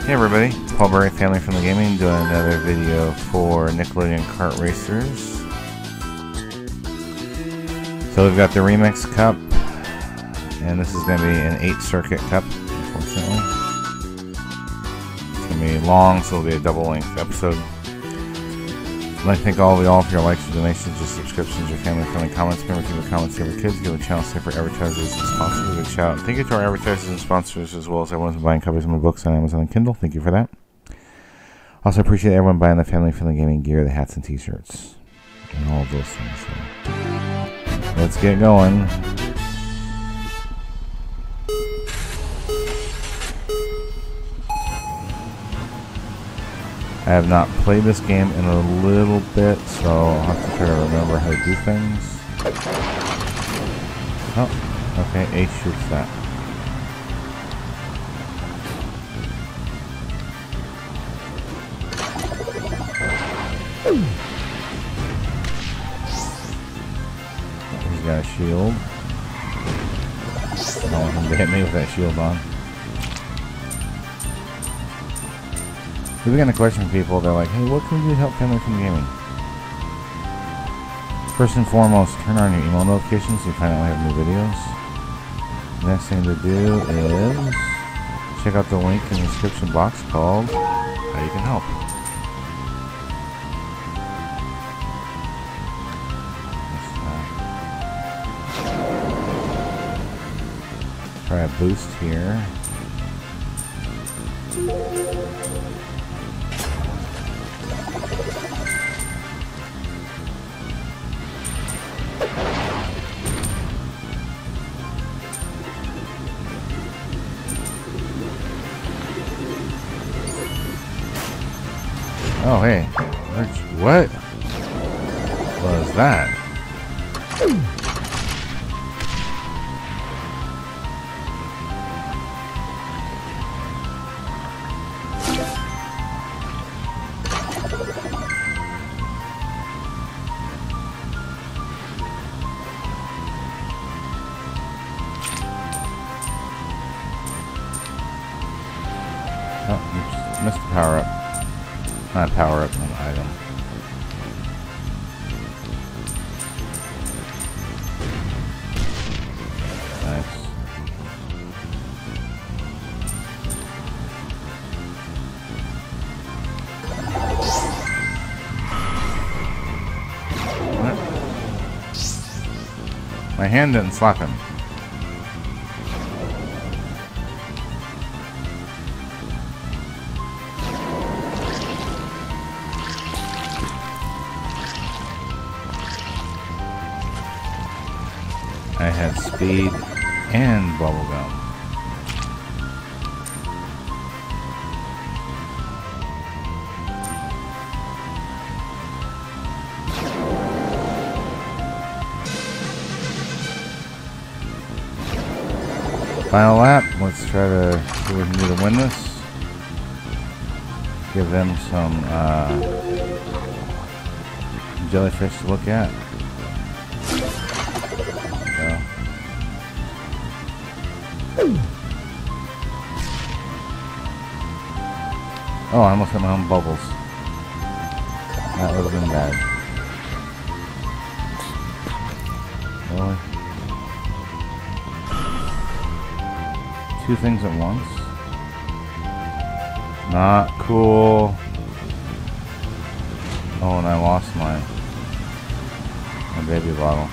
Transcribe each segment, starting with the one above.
Hey everybody, Paul Berry, Family Friendly Gaming, doing another video for Nickelodeon Kart Racers. So we've got the Remix Cup, and this is going to be an 8-circuit cup, unfortunately. It's going to be long, so it'll be a double-length episode. I'd like to thank all of y'all for your likes, your donations, your subscriptions, your family-friendly comments. Remember to keep the comments here for kids. Give the channel safe for advertisers and sponsors. Good shout. Thank you to our advertisers and sponsors, as well as everyone who's buying copies of my books on Amazon and Kindle. Thank you for that. Also appreciate everyone buying the family-friendly gaming gear, the hats and t-shirts, and all of those things. So let's get going. I have not played this game in a little bit, so I'll have to try to remember how to do things. Oh, okay, Ace shoots that. He's got a shield. I don't want him to hit me with that shield on. We began a question from people. They're like, hey, what can we do to help Family from Gaming? First and foremost, turn on your email notifications so you find out when I have new videos. The next thing to do is check out the link in the description box called How You Can Help. Let's try a boost here. Oh, hey. What was that? Oh, you just missed the power up. Not power up, an item. Nice. What? My hand didn't slap him. I had speed and bubblegum. Final lap. Let's try to see what we can do to win this. Give them some jellyfish to look at. Oh, I almost hit my own bubbles. That would have been bad. Really? Two things at once? Not cool. Oh, and I lost my baby bottle.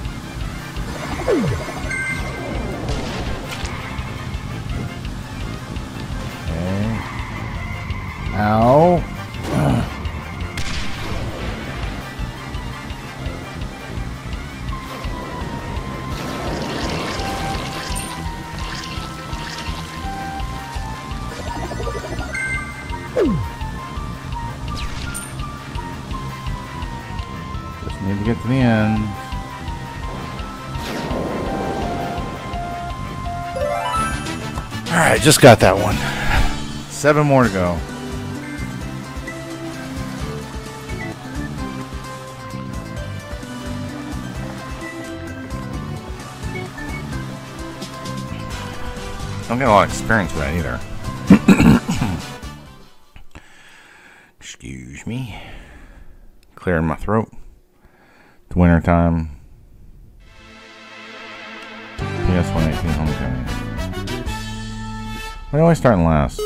Ow. Just need to get to the end. Alright, just got that one. 7 more to go. don't get a lot of experience with that either. Excuse me. Clearing my throat. It's winter time. PS 118 Homecoming. Why do I always start last?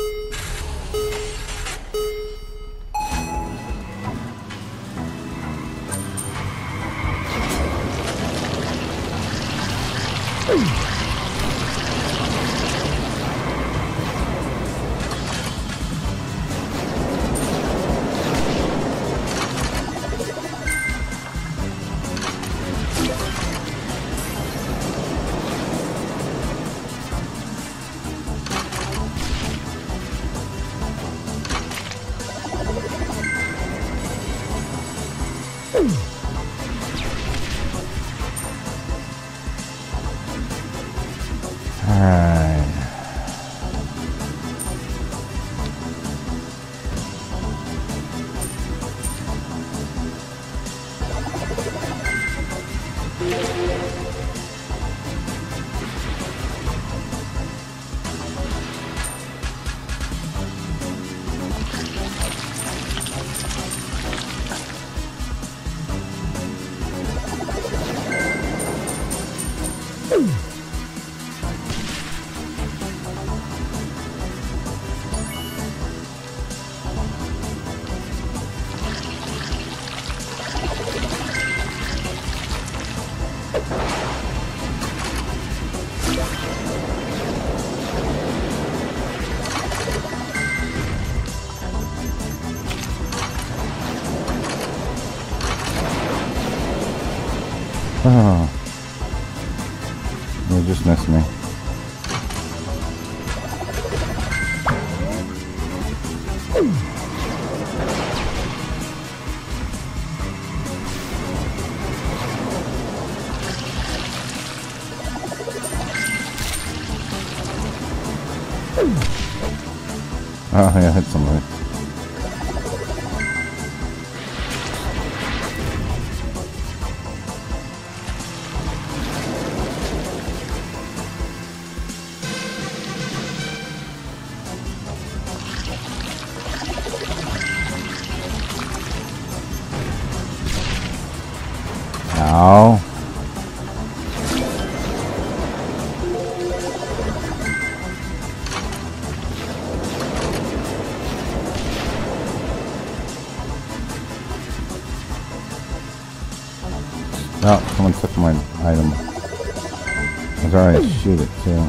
Oh, you just missed me. Oh, yeah, I hit somebody. Ow. Oh, someone took my item. I was already to shoot it too.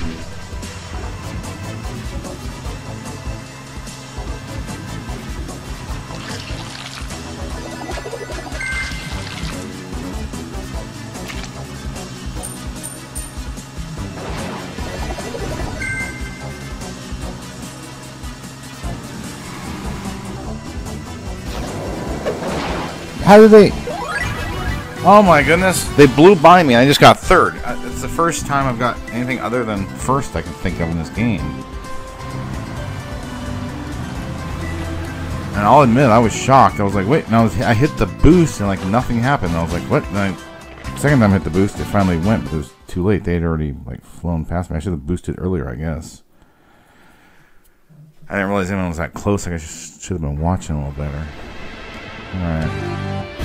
How did they? Oh my goodness. They blew by me. I just got third. It's the first time I've got anything other than first I can think of in this game. And I'll admit, I was shocked. I was like, wait. And I hit the boost and like nothing happened. And I was like, what? And second time I hit the boost, it finally went, but it was too late. They had already like flown past me. I should have boosted earlier, I guess. I didn't realize anyone was that close. Like I should have been watching a little better. Alright.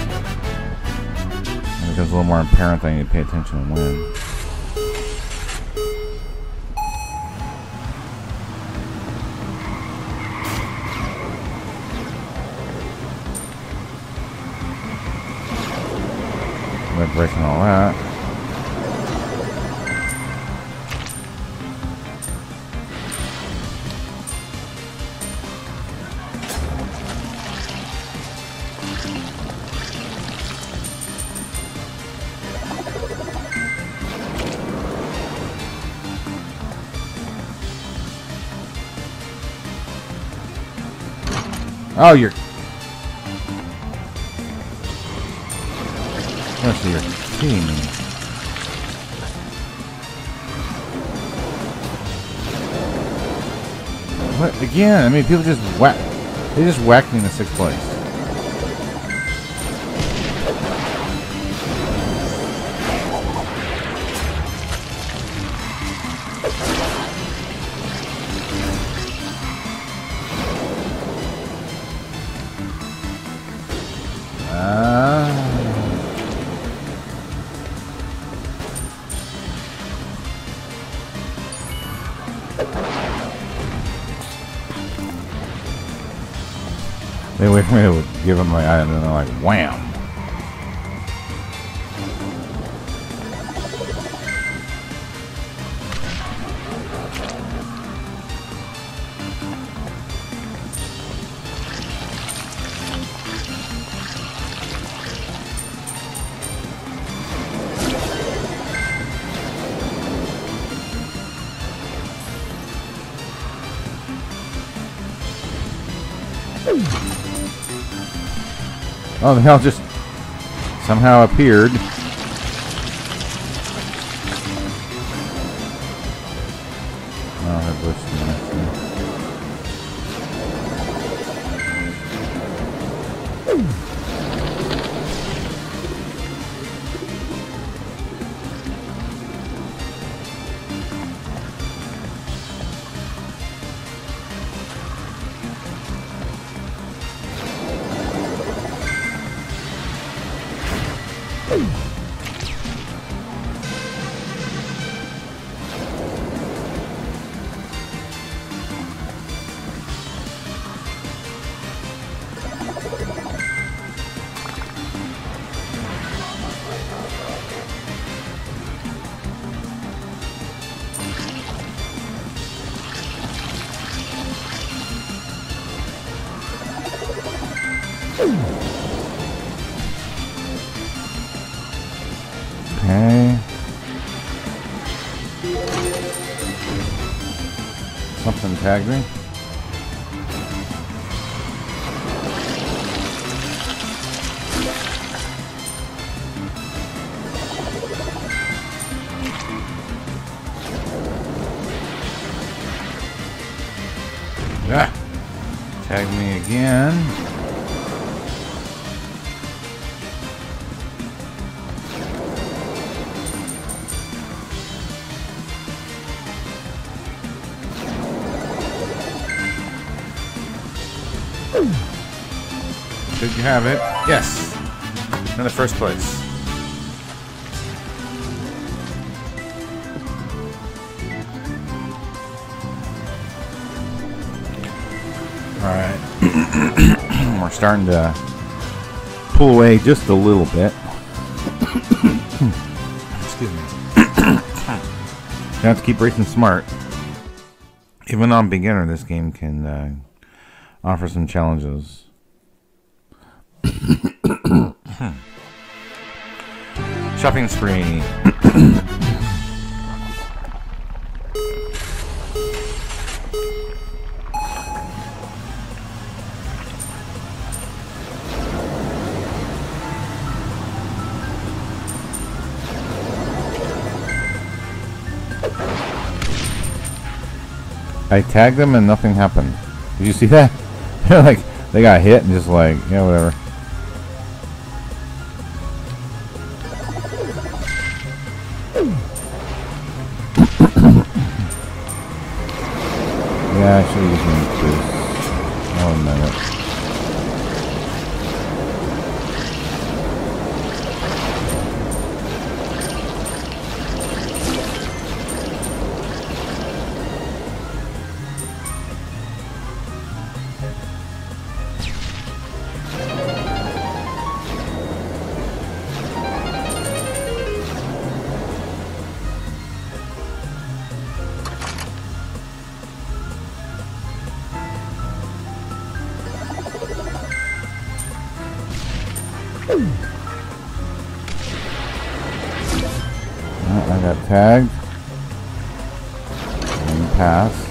It becomes a little more apparent that I need to pay attention and win. By breaking all that. Oh, you're... Oh, so you're kidding me. What? Again? I mean, people just whack... They just whacked me in the 6th place. They wait for me to give them my item, and they're like, wham! Oh, the hell just somehow appeared. Oh, that glitched in there. Okay. Something tagged me. Ah! Tag me again. Did you have it? Yes! In the first place. Alright. We're starting to pull away just a little bit. Excuse me. You have to keep racing smart. Even on beginner, this game can offer some challenges. Shopping spree. I tagged them and nothing happened. Did you see that? Like, they got hit and just like, yeah, whatever. Yeah, I should have used my boost. Oh, a minute. I got tagged and passed.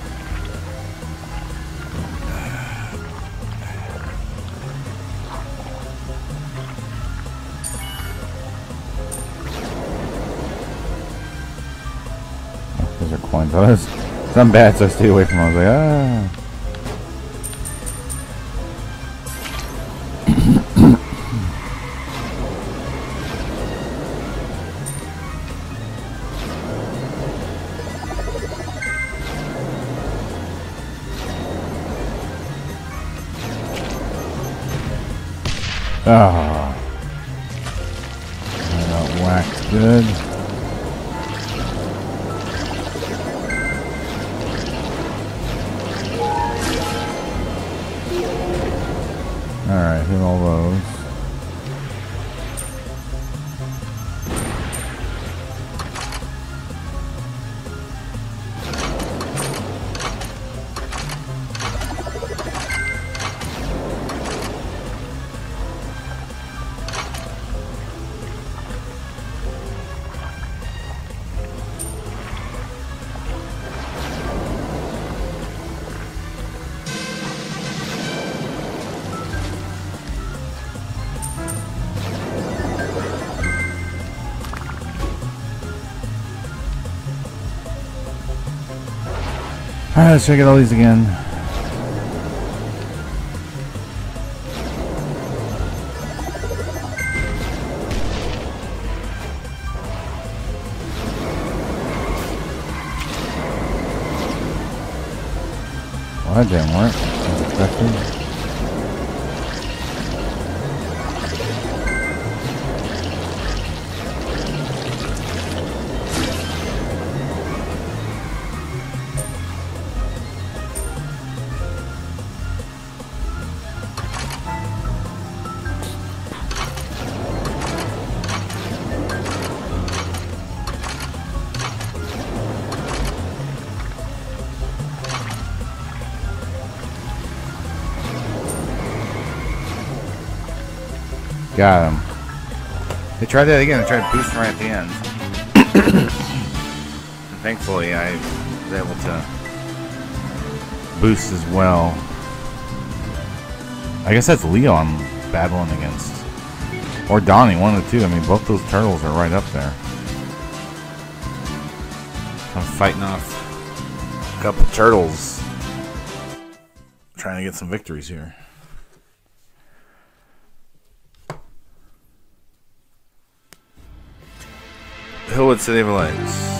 Oh, those are coins. Oh, some bad, so I stay away from them. I was like, ah. Oh. I got whacked good. Alright, hit all those. Alright, let's check out all these again. Well, that didn't work as expected. Got him. They tried that again. They tried boosting right at the end. Thankfully, I was able to boost as well. I guess that's Leo I'm battling against. Or Donnie, one of the two. I mean, both those turtles are right up there. I'm fighting off a couple turtles. Trying to get some victories here. Hillwood City of Lights.